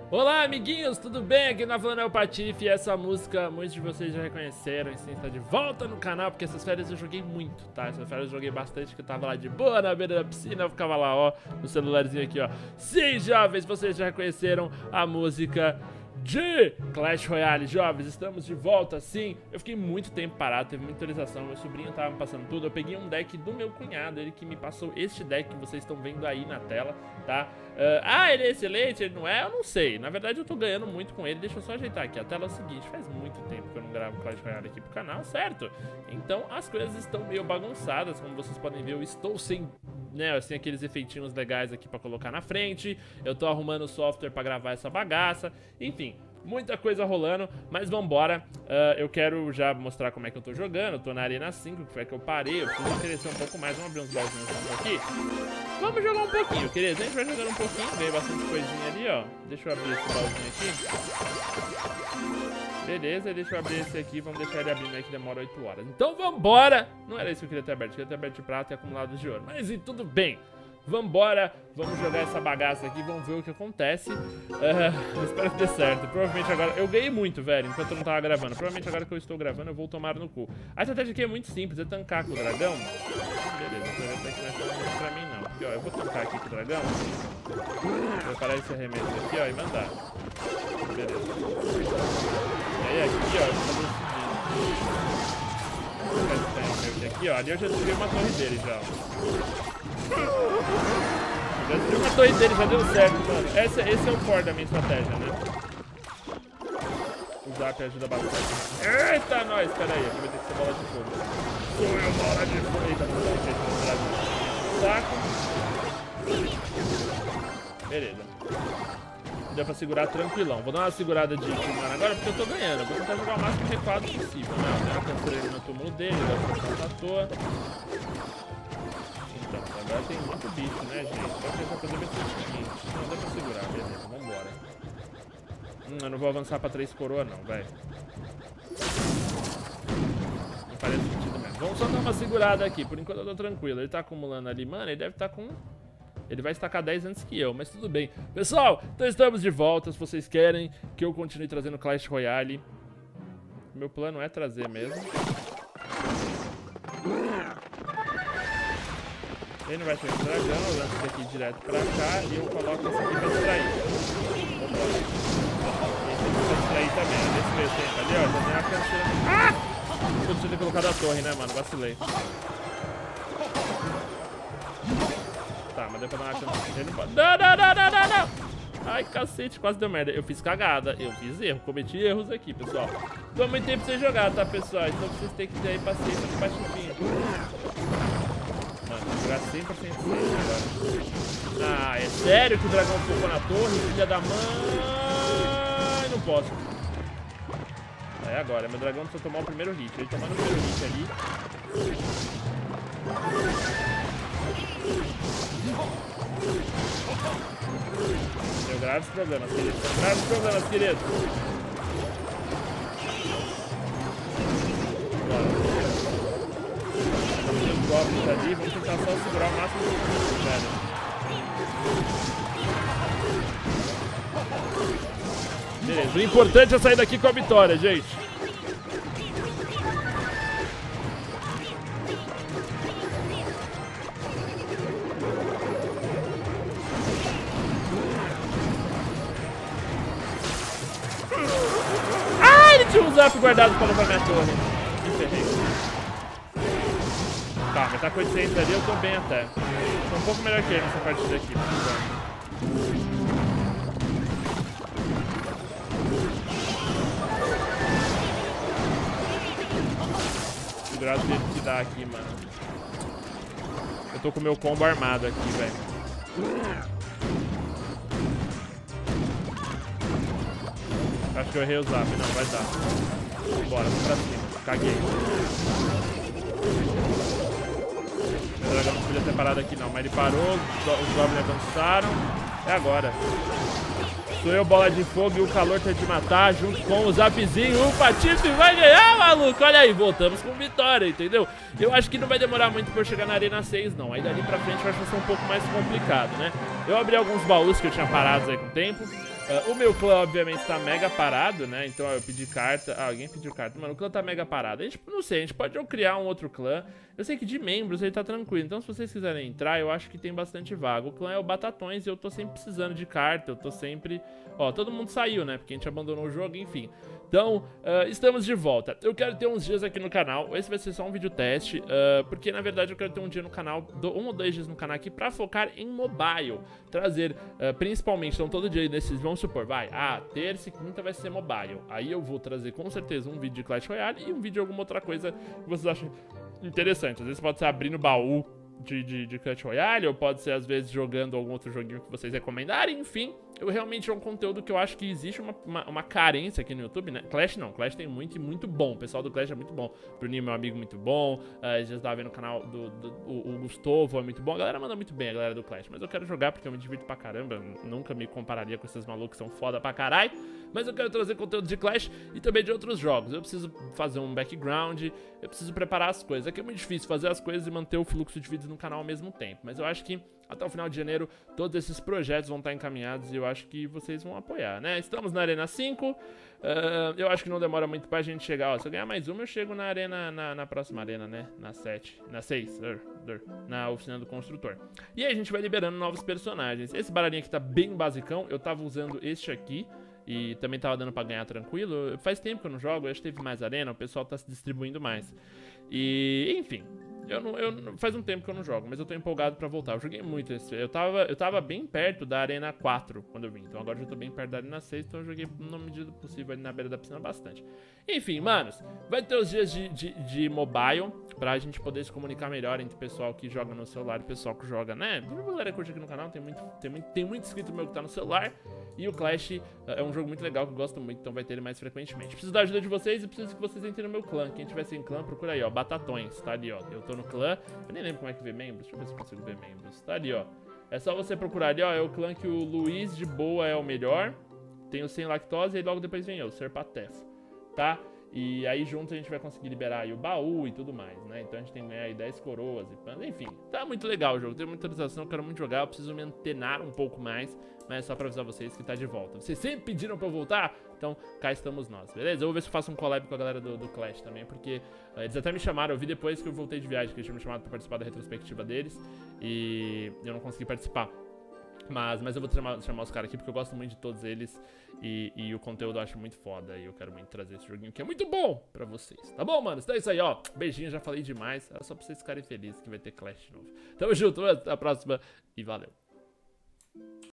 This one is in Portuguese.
Olá, amiguinhos, tudo bem? Aqui na falando é o Patife e essa música muitos de vocês já reconheceram, e sim, está de volta no canal, porque essas férias eu joguei muito, tá? Essas férias eu joguei bastante, que eu tava lá de boa na beira da piscina, eu ficava lá, ó, no celularzinho aqui, ó. Sim, jovens, vocês já reconheceram a música de Clash Royale. Jovens, estamos de volta, sim. Eu fiquei muito tempo parado, teve muita atualização, meu sobrinho tava me passando tudo. Eu peguei um deck do meu cunhado, ele que me passou este deck que vocês estão vendo aí na tela, tá? Ele é excelente, ele não é? Eu não sei. Na verdade eu tô ganhando muito com ele. Deixa eu só ajeitar aqui, a tela é o seguinte: faz muito tempo que eu não gravo Clash Royale aqui pro canal, certo? Então as coisas estão meio bagunçadas, como vocês podem ver. Eu estou sem, né, assim, aqueles efeitinhos legais aqui pra colocar na frente. Eu tô arrumando o software pra gravar essa bagaça. Enfim, muita coisa rolando, mas vambora. Eu quero já mostrar como é que eu tô jogando. Eu tô na Arena 5, que foi a que eu parei. Eu preciso crescer um pouco mais. Vamos abrir uns baúzinhos aqui. Vamos jogar um pouquinho, queridos. A gente vai jogando um pouquinho. Veio bastante coisinha ali, ó. Deixa eu abrir esse baúzinho aqui. Beleza, deixa eu abrir esse aqui. Vamos deixar ele abrindo aí que demora 8 horas. Então vambora. Não era isso que eu queria ter aberto. Eu queria ter aberto de prata e acumulados de ouro. Mas tudo bem. Vambora, vamos jogar essa bagaça aqui, vamos ver o que acontece. Espero que dê certo. Provavelmente agora... Eu ganhei muito, velho, enquanto eu não tava gravando. Provavelmente agora que eu estou gravando eu vou tomar no cu. A estratégia aqui é muito simples, é tancar com o dragão. Beleza, então até que não é muito pra mim não. Porque, ó, eu vou tancar aqui com o dragão. Vou parar esse arremesso aqui, ó, e mandar. Beleza. E aí aqui, ó, eu vou fazer o seguinte. Aqui, ó, ali eu já destruí uma torre dele já, ó. Já destruí uma torre dele, já deu certo, mano. Esse é o core da minha estratégia, né? O Zap ajuda bastante. Eita, nós! Pera aí, aqui vai ter que ser bola de fogo. Sou eu, bola de fogo. Eita, não dá jeito de mostrar. Saco. Beleza. Deu pra segurar tranquilão. Vou dar uma segurada de mana agora porque eu tô ganhando. Vou tentar jogar o máximo recuado possível, né? Eu cancelei ele no túmulo dele, dá pra ficar à toa. Então, agora tem muito bicho, né, gente? Só que eu vou fazer o seguinte. Não, dá pra segurar, beleza, vambora. Eu não vou avançar pra 3 coroas não, velho. Não parece sentido mesmo. Vamos só dar uma segurada aqui, por enquanto eu tô tranquilo. Ele tá acumulando ali, mano, ele deve estar com... Ele vai estacar 10 antes que eu, mas tudo bem. Pessoal, então estamos de volta. Se vocês querem que eu continue trazendo Clash Royale, meu plano é trazer mesmo. Ele não vai ter dragão, eu lanço esse aqui direto pra cá e eu coloco esse aqui pra distrair. Esse aqui pra distrair também, desse meio tempo ali, ó, já tem uma canseira. Eu tinha colocado a torre, né, mano, vacilei. Tá, mas deu pra dar uma canseira. Não! Ai, cacete, quase deu merda. Eu fiz cagada, eu fiz erro, cometi erros aqui, pessoal. Tô muito tempo pra você jogar, tá, pessoal? Então vocês têm que ter aí paciência com o Patifinho. Mano, vou jogar 100% safe agora. Ah, é sério que o dragão focou na torre? Filha da mãe! Não posso. É agora, meu dragão precisa tomar o primeiro hit. Ele tomando o primeiro hit ali. Deu graves problemas, queridos. Deu graves problemas, queridos. Golpes ali, vamos tentar só segurar o máximo possível, velho. Beleza, o importante é sair daqui com a vitória, gente. Ele tinha um zap guardado para levar minha torre. Me ferrei. Tá, mas tá com 800 ali, eu tô bem até. Tô um pouco melhor que ele nessa partida aqui. Segurado dele que dá aqui, mano. Eu tô com o meu combo armado aqui, velho. Acho que eu errei o zap, não, vai dar. Bora, vamos pra cima. Caguei. O dragão não podia ter parado aqui não, mas ele parou, os goblins avançaram. É agora. Sou eu, bola de fogo, e o calor tá de matar, junto com o Zapzinho. O Patife vai ganhar, maluco. Olha aí, voltamos com vitória, entendeu? Eu acho que não vai demorar muito pra eu chegar na Arena 6, não. Aí dali pra frente vai ser um pouco mais complicado, né? Eu abri alguns baús que eu tinha parados aí com o tempo. O meu clã, obviamente, tá mega parado, né? Então eu pedi carta. Ah, alguém pediu carta. Mano, o clã tá mega parado. A gente, não sei, a gente pode ou criar um outro clã. Eu sei que de membros ele tá tranquilo. Então se vocês quiserem entrar, eu acho que tem bastante vaga. O clã é o Batatões e eu tô sempre precisando de carta. Eu tô sempre... Ó, todo mundo saiu, né? Porque a gente abandonou o jogo, enfim. Então, estamos de volta. Eu quero ter uns dias aqui no canal. Esse vai ser só um vídeo teste. Porque, na verdade, eu quero ter um dia no canal, 1 ou 2 dias no canal aqui pra focar em mobile. Trazer, principalmente, então todo dia nesses, vamos supor, terça e quinta vai ser mobile. Aí eu vou trazer com certeza um vídeo de Clash Royale e um vídeo de alguma outra coisa que vocês acham interessante. Às vezes pode ser abrindo baú de Clash Royale, ou pode ser às vezes jogando algum outro joguinho que vocês recomendarem, enfim. Eu realmente é um conteúdo que eu acho que existe uma carência aqui no YouTube, né? Clash não, Clash tem muito e muito bom. O pessoal do Clash é muito bom. O Bruninho, meu amigo, muito bom. Já estava vendo o canal o Gustavo, é muito bom. A galera manda muito bem, a galera do Clash. Mas eu quero jogar porque eu me divirto pra caramba. Nunca me compararia com esses malucos que são foda pra caralho. Mas eu quero trazer conteúdo de Clash e também de outros jogos. Eu preciso fazer um background, eu preciso preparar as coisas. Aqui é muito difícil fazer as coisas e manter o fluxo de vídeos no canal ao mesmo tempo. Mas eu acho que até o final de janeiro todos esses projetos vão estar encaminhados e eu acho que vocês vão apoiar, né? Estamos na Arena 5, eu acho que não demora muito pra gente chegar, ó, se eu ganhar mais uma eu chego na Arena, na próxima Arena, né? Na 7, na 6, na Oficina do Construtor. E aí a gente vai liberando novos personagens. Esse baralhinho aqui tá bem basicão, eu tava usando este aqui e também tava dando pra ganhar tranquilo. Faz tempo que eu não jogo, acho que teve mais arena, o pessoal tá se distribuindo mais. E, enfim, faz um tempo que eu não jogo, mas eu tô empolgado pra voltar. Eu joguei muito esse. Eu tava bem perto da Arena 4 quando eu vim. Então agora eu já tô bem perto da Arena 6, então eu joguei na medida possível ali na beira da piscina bastante. Enfim, manos, vai ter os dias de mobile pra gente poder se comunicar melhor entre o pessoal que joga no celular e o pessoal que joga, né? Tem uma galera que curte aqui no canal, tem muito inscrito meu que tá no celular. E o Clash é um jogo muito legal que eu gosto muito, então vai ter ele mais frequentemente. Preciso da ajuda de vocês e preciso que vocês entrem no meu clã. Quem tiver sem clã, procura aí, ó, Batatões, tá ali, ó. Eu tô no clã, eu nem lembro como é que vê membros, deixa eu ver se eu consigo ver membros. Tá ali, ó. É só você procurar ali, ó, é o clã que o Luiz de Boa é o melhor. Tem o sem lactose e logo depois vem eu, Serpatef, tá? E aí junto a gente vai conseguir liberar aí o baú e tudo mais, né? Então a gente tem que ganhar aí 10 coroas e pães, enfim. Tá muito legal o jogo, tem muita atualização, eu quero muito jogar, eu preciso me antenar um pouco mais. Mas é só pra avisar vocês que tá de volta. Vocês sempre pediram pra eu voltar, então cá estamos nós, beleza? Eu vou ver se eu faço um collab com a galera do Clash também, porque eles até me chamaram, eu vi depois que eu voltei de viagem, que eles tinham me chamado pra participar da retrospectiva deles. E eu não consegui participar. Mas eu vou chamar os caras aqui porque eu gosto muito de todos eles e o conteúdo eu acho muito foda e eu quero muito trazer esse joguinho que é muito bom pra vocês, tá bom, mano? Então é isso aí, ó, beijinho, já falei demais, é só pra vocês ficarem felizes que vai ter Clash de novo. Tamo junto, até a próxima e valeu!